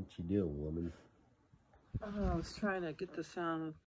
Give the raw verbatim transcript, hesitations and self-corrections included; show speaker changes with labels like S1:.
S1: What you doing, woman?
S2: Oh, I was trying to get the sound